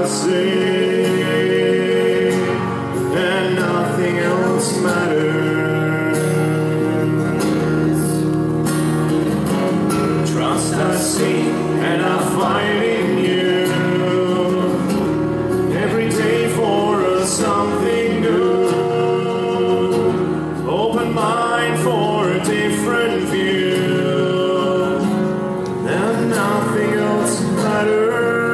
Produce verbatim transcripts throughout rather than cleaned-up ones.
say, and nothing else matters. Trust I see, and I find in you every day for us something new. Open mind for a different view, and nothing else matters.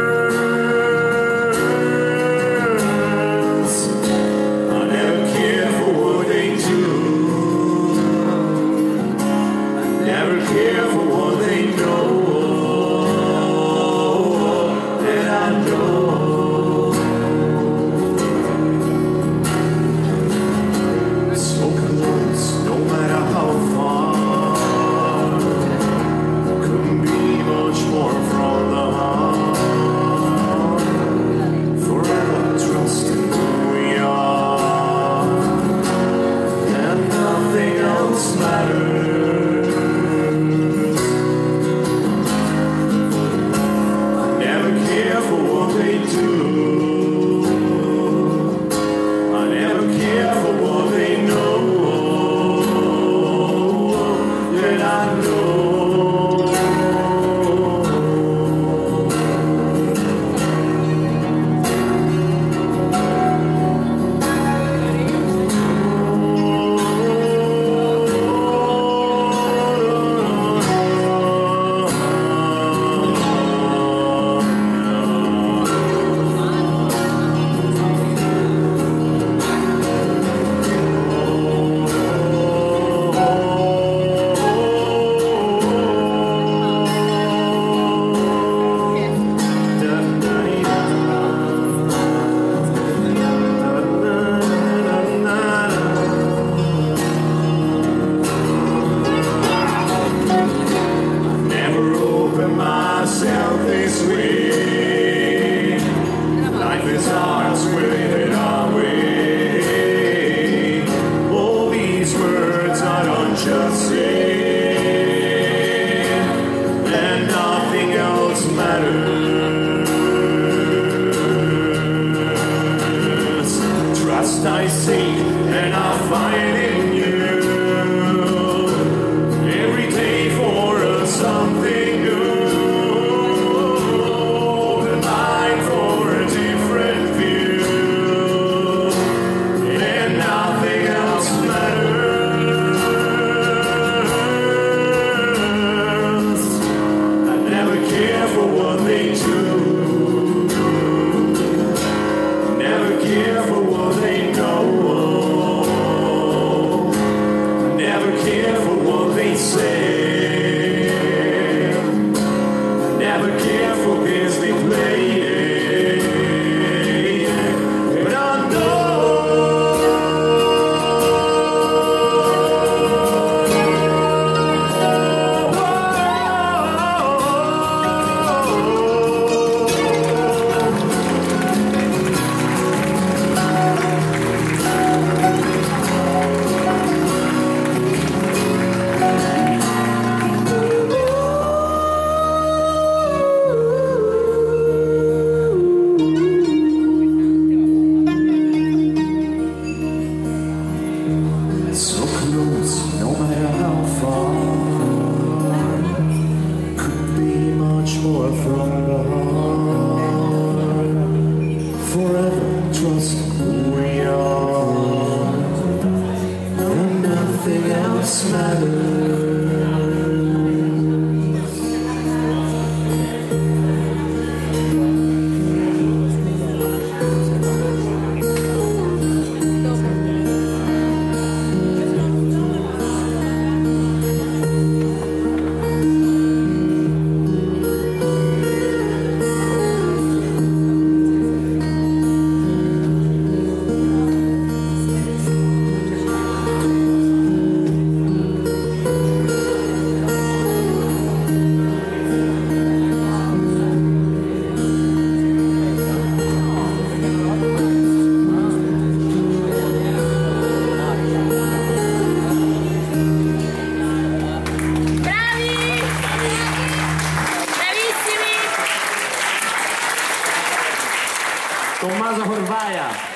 I see and I find in you every day for us something new. Open mind for a different view, and nothing else matters. I never care for what they do, never care for what they know. Never care for what they say. Never care for this they play. But I so close, no matter how far, could be much more from the heart. Forever trust who we are, and nothing else matters. Corvaja.